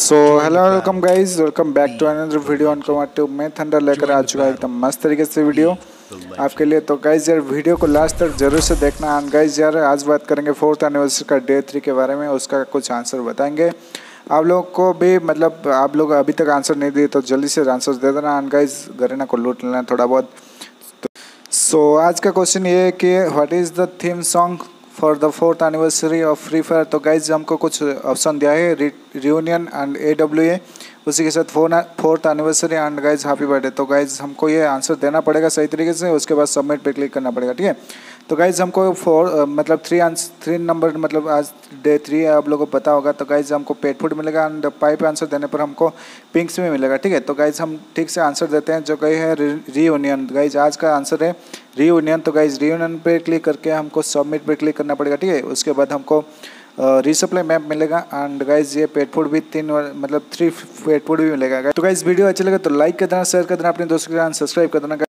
So hello welcome guys, welcome back to another video on Kumar Tube. मैं thunder लेकर आ चुका है एकदम मस्त तरीके से वीडियो आपके लिए। तो गाइज यार वीडियो को लास्ट तक जरूर से देखना। एंड गाइज यार आज बात करेंगे 4th एनिवर्सरी का डे 3 के बारे में, उसका कुछ आंसर बताएंगे आप लोगों को भी। मतलब आप लोग अभी तक आंसर नहीं दिए तो जल्दी से आंसर दे देना। एंड गाइज गरीना को लूट लेना थोड़ा बहुत। सो आज का क्वेश्चन ये है कि what is the theme song for the 4th anniversary of Free Fire. तो गाइज हमको कुछ ऑप्शन दिया है, रियूनियन एंड AWA, उसी के साथ 4th anniversary and guys happy birthday. तो गाइज हमको ये आंसर देना पड़ेगा सही तरीके से, उसके बाद सबमिट पे क्लिक करना पड़ेगा, ठीक है। तो गाइज हमको 3 नंबर मतलब आज डे 3 है, आप लोगों को पता होगा। तो गाइज हमको पेट फूड मिलेगा एंड पाइप आंसर देने पर हमको पिंक्स में मिलेगा, ठीक है। तो गाइज हम ठीक से आंसर देते हैं जो कही है रीयूनियन। गाइज आज का आंसर है रीयूनियन। तो गाइज रीयूनियन पे क्लिक करके हमको सबमिट पे क्लिक करना पड़ेगा, ठीक है। उसके बाद हमको रीसप्लाई मैप मिलेगा एंड गाइज ये पेट फूड भी 3 पेट फूड भी मिलेगा। तो गाइज वीडियो अच्छा लगे तो लाइक कर देना, शेयर कर देना, अपने दोस्तों के साथ सब्सक्राइब कर देना।